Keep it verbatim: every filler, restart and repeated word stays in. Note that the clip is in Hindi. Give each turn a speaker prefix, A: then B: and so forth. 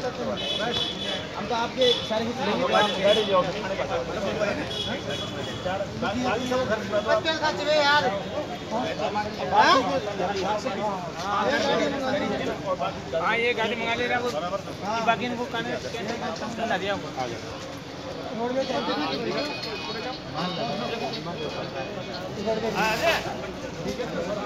A: हम तो आपके सारे यार हाँ ये गाड़ी मंगा ले रहा है बाकी इनको कहने दिया हमको